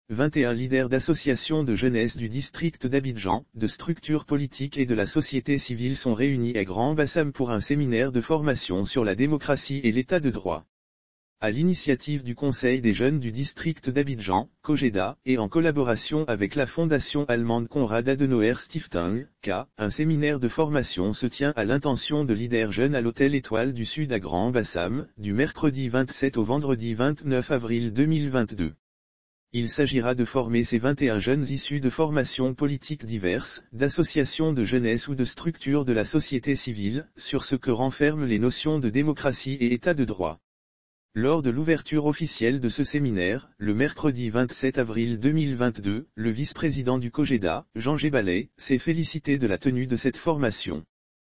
21 leaders d'associations de jeunesse du district d'Abidjan, de structures politiques et de la société civile sont réunis à Grand Bassam pour un séminaire de formation sur la démocratie et l'état de droit. À l'initiative du Conseil des jeunes du district d'Abidjan, COJEDA, et en collaboration avec la fondation allemande Konrad Adenauer Stiftung, K, un séminaire de formation se tient à l'intention de leaders jeunes à l'Hôtel Étoile du Sud à Grand Bassam, du mercredi 27 au vendredi 29 avril 2022. Il s'agira de former ces 21 jeunes issus de formations politiques diverses, d'associations de jeunesse ou de structures de la société civile, sur ce que renferment les notions de démocratie et état de droit. Lors de l'ouverture officielle de ce séminaire, le mercredi 27 avril 2022, le vice-président du COJEDA, Jean Gébalet, s'est félicité de la tenue de cette formation.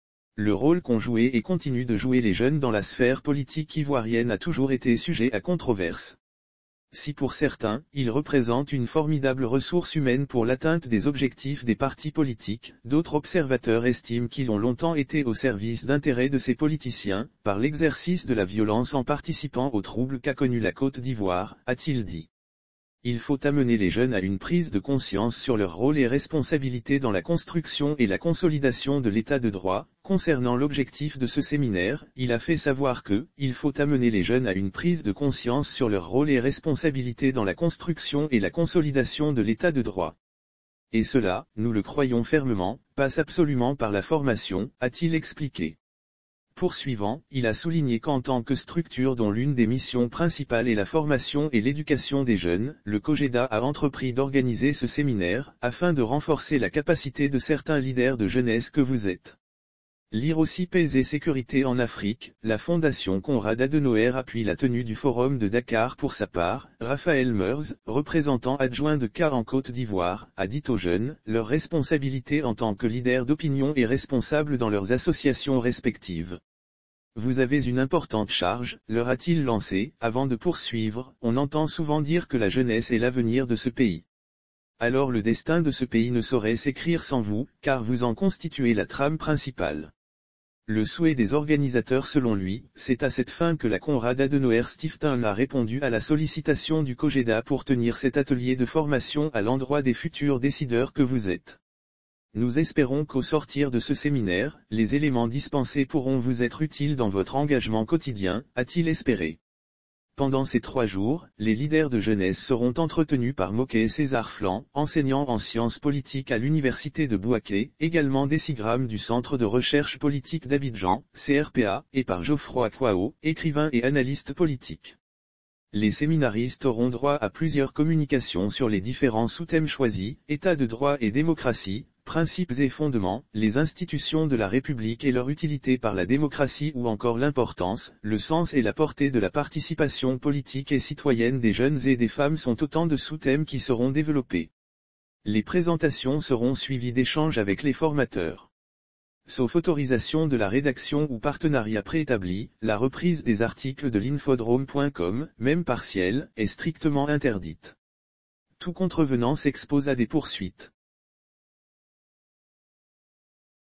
Le rôle qu'ont joué et continuent de jouer les jeunes dans la sphère politique ivoirienne a toujours été sujet à controverse. Si pour certains, ils représentent une formidable ressource humaine pour l'atteinte des objectifs des partis politiques, d'autres observateurs estiment qu'ils ont longtemps été au service d'intérêts de ces politiciens, par l'exercice de la violence en participant aux troubles qu'a connus la Côte d'Ivoire, a-t-il dit. Il faut amener les jeunes à une prise de conscience sur leur rôle et responsabilité dans la construction et la consolidation de l'état de droit. Concernant l'objectif de ce séminaire, il a fait savoir que, il faut amener les jeunes à une prise de conscience sur leur rôle et responsabilité dans la construction et la consolidation de l'état de droit. Et cela, nous le croyons fermement, passe absolument par la formation, a-t-il expliqué. Poursuivant, il a souligné qu'en tant que structure dont l'une des missions principales est la formation et l'éducation des jeunes, le COJEDA a entrepris d'organiser ce séminaire, afin de renforcer la capacité de certains leaders de jeunesse que vous êtes. Lire aussi Paix et sécurité en Afrique, la fondation Konrad Adenauer appuie la tenue du forum de Dakar pour sa part. Raphaël Meurs, représentant adjoint de K en Côte d'Ivoire, a dit aux jeunes, leur responsabilité en tant que leader d'opinion et responsables dans leurs associations respectives. Vous avez une importante charge, leur a-t-il lancé, avant de poursuivre, on entend souvent dire que la jeunesse est l'avenir de ce pays. Alors le destin de ce pays ne saurait s'écrire sans vous, car vous en constituez la trame principale. Le souhait des organisateurs selon lui, c'est à cette fin que la Konrad Adenauer Stiftung a répondu à la sollicitation du COJEDA pour tenir cet atelier de formation à l'endroit des futurs décideurs que vous êtes. Nous espérons qu'au sortir de ce séminaire, les éléments dispensés pourront vous être utiles dans votre engagement quotidien, a-t-il espéré. Pendant ces 3 jours, les leaders de jeunesse seront entretenus par Moké César Flan, enseignant en sciences politiques à l'université de Bouaké, également décigramme du Centre de recherche politique d'Abidjan, CRPA, et par Geoffroy Kwao, écrivain et analyste politique. Les séminaristes auront droit à plusieurs communications sur les différents sous-thèmes choisis, état de droit et démocratie, principes et fondements, les institutions de la République et leur utilité par la démocratie ou encore l'importance, le sens et la portée de la participation politique et citoyenne des jeunes et des femmes sont autant de sous-thèmes qui seront développés. Les présentations seront suivies d'échanges avec les formateurs. Sauf autorisation de la rédaction ou partenariat préétabli, la reprise des articles de l'infodrome.com, même partielle, est strictement interdite. Tout contrevenant s'expose à des poursuites.